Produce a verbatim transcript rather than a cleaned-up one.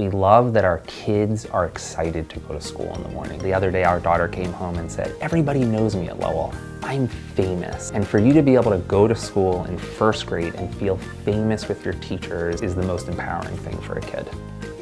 we love that our kids are excited to go to school in the morning. The other day, our daughter came home and said, "Everybody knows me at Lowell. I'm famous." And for you to be able to go to school in first grade and feel famous with your teachers is the most empowering thing for a kid.